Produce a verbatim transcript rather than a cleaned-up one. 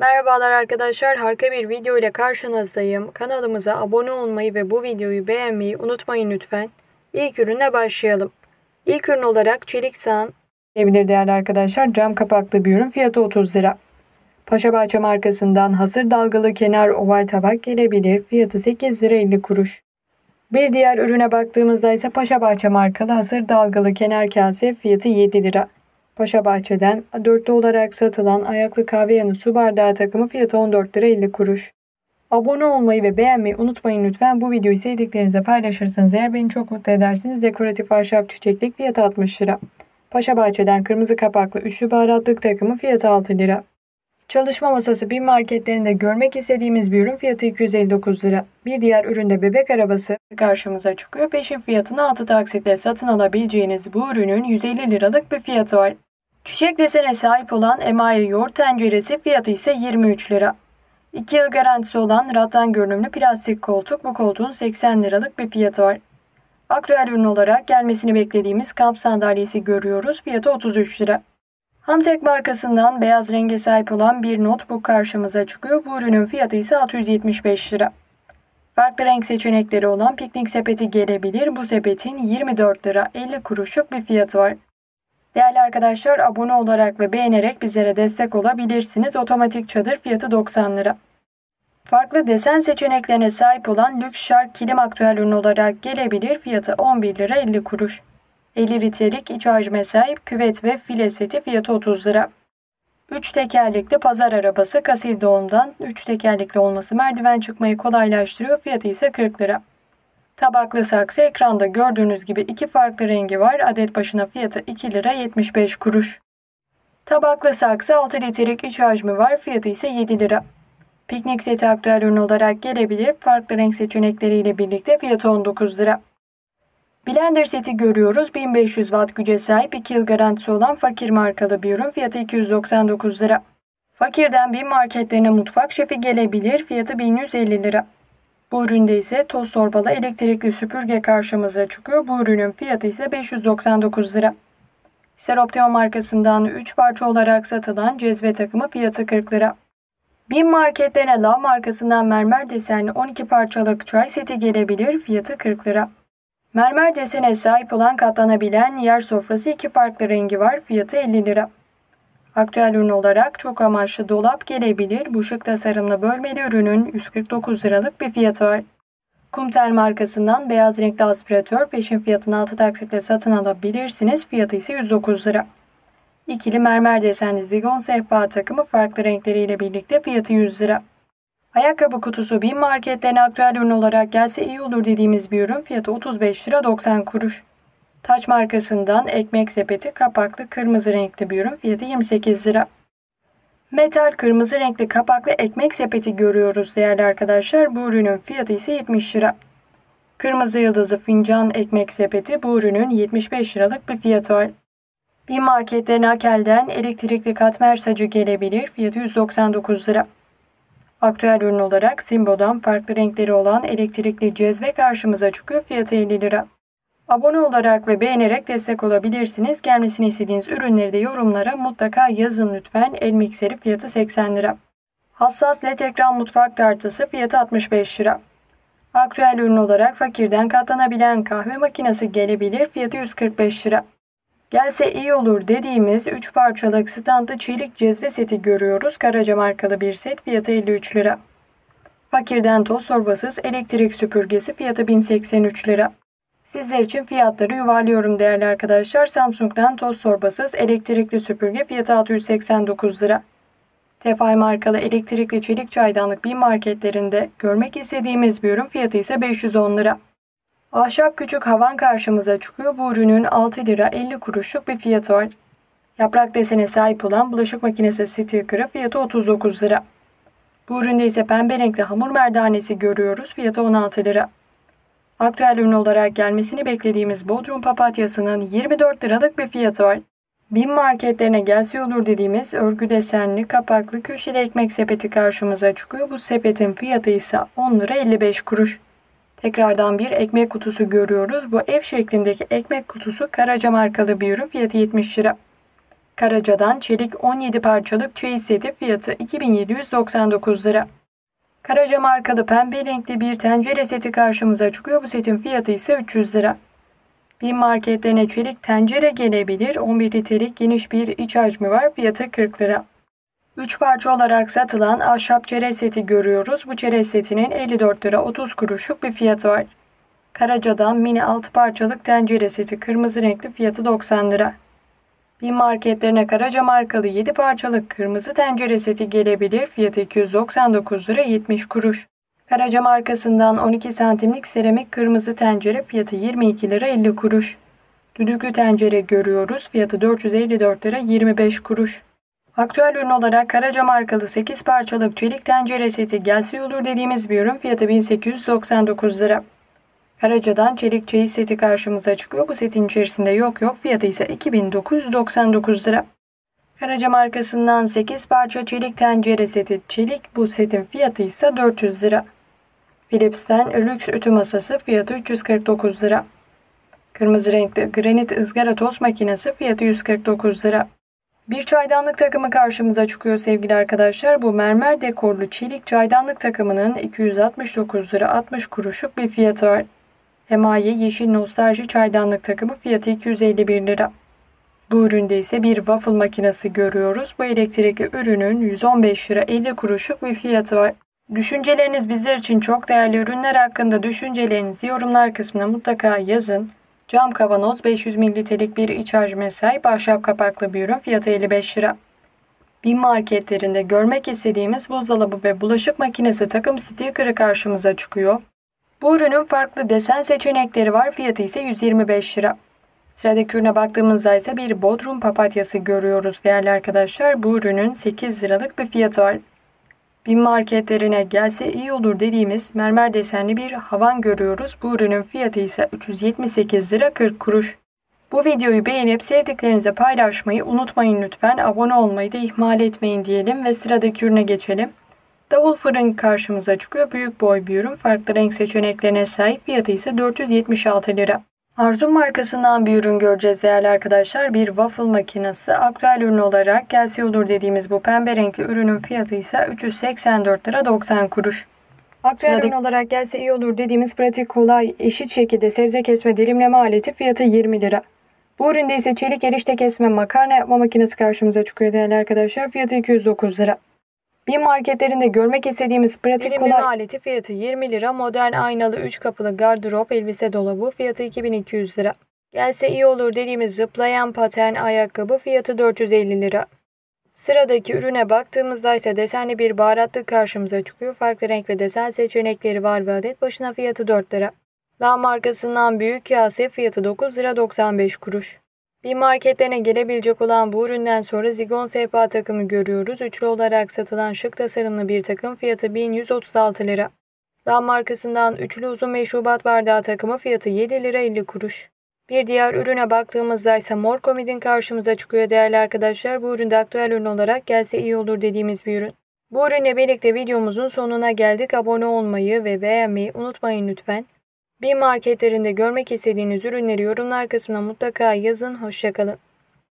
Merhabalar arkadaşlar, harika bir video ile karşınızdayım. Kanalımıza abone olmayı ve bu videoyu beğenmeyi unutmayın lütfen. İlk ürüne başlayalım. İlk ürün olarak çelik sahan gelebilir değerli arkadaşlar. Cam kapaklı bir ürün, fiyatı otuz lira. Paşabahçe markasından hazır dalgalı kenar oval tabak gelebilir. Fiyatı sekiz lira elli kuruş. Bir diğer ürüne baktığımızda ise Paşabahçe markalı hazır dalgalı kenar kase, fiyatı yedi lira. Paşabahçe'den dörtlü olarak satılan ayaklı kahve yanı su bardağı takımı, fiyatı on dört lira elli kuruş. Abone olmayı ve beğenmeyi unutmayın lütfen. Bu videoyu sevdiklerinizle paylaşırsanız eğer beni çok mutlu edersiniz. Dekoratif ahşap çiçeklik, fiyatı altmış lira. Paşabahçe'den kırmızı kapaklı üçlü baharatlık takımı, fiyatı altı lira. Çalışma masası bin marketlerinde görmek istediğimiz bir ürün, fiyatı iki yüz elli dokuz lira. Bir diğer üründe bebek arabası karşımıza çıkıyor. Peşin fiyatını altı taksitle satın alabileceğiniz bu ürünün yüz elli liralık bir fiyatı var. Çiçek desene sahip olan emaye yoğurt tenceresi, fiyatı ise yirmi üç lira. iki yıl garantisi olan rattan görünümlü plastik koltuk, bu koltuğun seksen liralık bir fiyatı var. Aktüel ürün olarak gelmesini beklediğimiz kamp sandalyesi görüyoruz, fiyatı otuz üç lira. Hamtek markasından beyaz renge sahip olan bir notebook karşımıza çıkıyor. Bu ürünün fiyatı ise altı yüz yetmiş beş lira. Farklı renk seçenekleri olan piknik sepeti gelebilir. Bu sepetin yirmi dört lira elli kuruşluk bir fiyatı var. Değerli arkadaşlar, abone olarak ve beğenerek bizlere destek olabilirsiniz. Otomatik çadır, fiyatı doksan lira. Farklı desen seçeneklerine sahip olan lüks şark kilim aktüel ürün olarak gelebilir. Fiyatı on bir lira elli kuruş. elli litrelik iç hacme sahip küvet ve file seti, fiyatı otuz lira. üç tekerlekli pazar arabası Kasil doğumdan, üç tekerlekli olması merdiven çıkmayı kolaylaştırıyor. Fiyatı ise kırk lira. Tabaklı saksı, ekranda gördüğünüz gibi iki farklı rengi var. Adet başına fiyatı iki lira yetmiş beş kuruş. Tabaklı saksı altı litrelik iç hacmi var. Fiyatı ise yedi lira. Piknik seti aktüel ürün olarak gelebilir. Farklı renk seçenekleriyle birlikte fiyatı on dokuz lira. Blender seti görüyoruz. bin beş yüz watt güce sahip, iki yıl garantisi olan Fakir markalı bir ürün. Fiyatı iki yüz doksan dokuz lira. Fakir'den bin marketlerine mutfak şefi gelebilir. Fiyatı bin yüz elli lira. Bu üründe ise toz torbalı elektrikli süpürge karşımıza çıkıyor. Bu ürünün fiyatı ise beş yüz doksan dokuz lira. Seroptema markasından üç parça olarak satılan cezve takımı, fiyatı kırk lira. bin marketlerine Lav markasından mermer desenli on iki parçalık çay seti gelebilir. Fiyatı kırk lira. Mermer desene sahip olan katlanabilen yer sofrası, iki farklı rengi var. Fiyatı elli lira. Aktüel ürün olarak çok amaçlı dolap gelebilir. Bu şık tasarımlı bölmeli ürünün yüz kırk dokuz liralık bir fiyatı var. Kumtel markasından beyaz renkli aspiratör, peşin fiyatını altı taksitle satın alabilirsiniz. Fiyatı ise yüz dokuz lira. İkili mermer desenli zigon sehpa takımı farklı renkleriyle birlikte, fiyatı yüz lira. Ayakkabı kutusu bin marketlerine aktüel ürün olarak gelse iyi olur dediğimiz bir ürün, fiyatı otuz beş lira doksan kuruş. Taç markasından ekmek sepeti kapaklı kırmızı renkli bir ürün, fiyatı yirmi sekiz lira. Metal kırmızı renkli kapaklı ekmek sepeti görüyoruz değerli arkadaşlar. Bu ürünün fiyatı ise yetmiş lira. Kırmızı yıldızlı fincan ekmek sepeti, bu ürünün yetmiş beş liralık bir fiyatı var. bin marketlerine Akel'den elektrikli katmer sacı gelebilir. Fiyatı yüz doksan dokuz lira. Aktüel ürün olarak Simbo'dan farklı renkleri olan elektrikli cezve karşımıza çıkıyor. Fiyatı elli lira. Abone olarak ve beğenerek destek olabilirsiniz. Gelmesini istediğiniz ürünleri de yorumlara mutlaka yazın lütfen. El mikseri, fiyatı seksen lira. Hassas led ekran mutfak tartısı, fiyatı altmış beş lira. Aktüel ürün olarak Fakir'den katlanabilen kahve makinesi gelebilir. Fiyatı yüz kırk beş lira. Gelse iyi olur dediğimiz üç parçalık standlı çelik cezve seti görüyoruz. Karaca markalı bir set, fiyatı elli üç lira. Fakir'den toz torbasız elektrik süpürgesi, fiyatı bin seksen üç lira. Sizler için fiyatları yuvarlıyorum değerli arkadaşlar. Samsung'dan toz torbasız elektrikli süpürge, fiyatı altı yüz seksen dokuz lira. Tefal markalı elektrikli çelik çaydanlık bin marketlerinde görmek istediğimiz bir ürün, fiyatı ise beş yüz on lira. Ahşap küçük havan karşımıza çıkıyor. Bu ürünün altı lira elli kuruşluk bir fiyatı var. Yaprak desene sahip olan bulaşık makinesi sticker'ı, fiyatı otuz dokuz lira. Bu üründe ise pembe renkli hamur merdanesi görüyoruz. Fiyatı on altı lira. Aktüel ürün olarak gelmesini beklediğimiz Bodrum papatyasının yirmi dört liralık bir fiyatı var. bin marketlerine gelse olur dediğimiz örgü desenli kapaklı köşeli ekmek sepeti karşımıza çıkıyor. Bu sepetin fiyatı ise on lira elli beş kuruş. Tekrardan bir ekmek kutusu görüyoruz. Bu ev şeklindeki ekmek kutusu Karaca markalı bir ürün, fiyatı yetmiş lira. Karaca'dan çelik on yedi parçalık çeyiz seti fiyatı iki bin yedi yüz doksan dokuz lira. Karaca markalı pembe renkli bir tencere seti karşımıza çıkıyor. Bu setin fiyatı ise üç yüz lira. BİM marketlerine çelik tencere gelebilir. on bir litrelik geniş bir iç hacmi var. Fiyatı kırk lira. üç parça olarak satılan ahşap çerez seti görüyoruz. Bu çerez setinin elli dört lira otuz kuruşluk bir fiyatı var. Karaca'dan mini altı parçalık tencere seti kırmızı renkli fiyatı doksan lira. BİM marketlerine Karaca markalı yedi parçalık kırmızı tencere seti gelebilir. Fiyatı iki yüz doksan dokuz lira yetmiş kuruş. Karaca markasından on iki santimlik seramik kırmızı tencere fiyatı yirmi iki lira elli kuruş. Düdüklü tencere görüyoruz. Fiyatı dört yüz elli dört lira yirmi beş kuruş. Aktüel ürün olarak Karaca markalı sekiz parçalık çelik tencere seti gelse olur dediğimiz bir ürün. Fiyatı bin sekiz yüz doksan dokuz lira. Karaca'dan çelik çeyiz seti karşımıza çıkıyor. Bu setin içerisinde yok yok. Fiyatı ise iki bin dokuz yüz doksan dokuz lira. Karaca markasından sekiz parça çelik tencere seti çelik. Bu setin fiyatı ise dört yüz lira. Philips'ten lüks ütü masası fiyatı üç yüz kırk dokuz lira. Kırmızı renkli granit ızgara tost makinesi fiyatı yüz kırk dokuz lira. Bir çaydanlık takımı karşımıza çıkıyor sevgili arkadaşlar. Bu mermer dekorlu çelik çaydanlık takımının iki yüz altmış dokuz lira altmış kuruşluk bir fiyatı var. Emaye yeşil nostalji çaydanlık takımı fiyatı iki yüz elli bir lira. Bu üründe ise bir waffle makinesi görüyoruz. Bu elektrikli ürünün yüz on beş lira elli kuruşluk bir fiyatı var. Düşünceleriniz bizler için çok değerli. Ürünler hakkında düşüncelerinizi yorumlar kısmına mutlaka yazın. Cam kavanoz beş yüz mililitrelik bir iç hacme sahip ahşap kapaklı bir ürün fiyatı elli beş lira. BİM marketlerinde görmek istediğimiz buzdolabı ve bulaşık makinesi takım sticker'ı karşımıza çıkıyor. Bu ürünün farklı desen seçenekleri var. Fiyatı ise yüz yirmi beş lira. Sıradaki ürüne baktığımızda ise bir bodrum papatyası görüyoruz değerli arkadaşlar. Bu ürünün sekiz liralık bir fiyatı var. BİM marketlerine gelse iyi olur dediğimiz mermer desenli bir havan görüyoruz. Bu ürünün fiyatı ise üç yüz yetmiş sekiz lira kırk kuruş. Bu videoyu beğenip sevdiklerinize paylaşmayı unutmayın lütfen. Abone olmayı da ihmal etmeyin diyelim ve sıradaki ürüne geçelim. Davul fırın karşımıza çıkıyor. Büyük boy bir ürün. Farklı renk seçeneklerine sahip. Fiyatı ise dört yüz yetmiş altı lira. Arzum markasından bir ürün göreceğiz değerli arkadaşlar. Bir waffle makinesi. Aktüel ürün olarak gelse olur dediğimiz bu pembe renkli ürünün fiyatı ise üç yüz seksen dört lira doksan kuruş. Aktüel Sıradaki... ürün olarak gelse iyi olur dediğimiz pratik kolay eşit şekilde sebze kesme dilimleme aleti fiyatı yirmi lira. Bu üründe ise çelik erişte kesme makarna yapma makinesi karşımıza çıkıyor değerli arkadaşlar. Fiyatı iki yüz dokuz lira. BİM marketlerinde görmek istediğimiz pratik dilimleme kolay aleti fiyatı yirmi lira. Modern aynalı üç kapılı gardırop elbise dolabı fiyatı iki bin iki yüz lira. Gelse iyi olur dediğimiz zıplayan paten ayakkabı fiyatı dört yüz elli lira. Sıradaki ürüne baktığımızda ise desenli bir baharatlık karşımıza çıkıyor. Farklı renk ve desen seçenekleri var ve adet başına fiyatı dört lira. La markasından büyük kase fiyatı dokuz lira doksan beş kuruş. BİM marketlerine gelebilecek olan bu üründen sonra zigon sehpa takımı görüyoruz. Üçlü olarak satılan şık tasarımlı bir takım fiyatı bin yüz otuz altı lira. La markasından üçlü uzun meşrubat bardağı takımı fiyatı yedi lira elli kuruş. Bir diğer ürüne baktığımızda ise mor komodin karşımıza çıkıyor değerli arkadaşlar. Bu üründe aktüel ürün olarak gelse iyi olur dediğimiz bir ürün. Bu ürünle birlikte videomuzun sonuna geldik. Abone olmayı ve beğenmeyi unutmayın lütfen. BİM marketlerinde görmek istediğiniz ürünleri yorumlar kısmına mutlaka yazın. Hoşça kalın.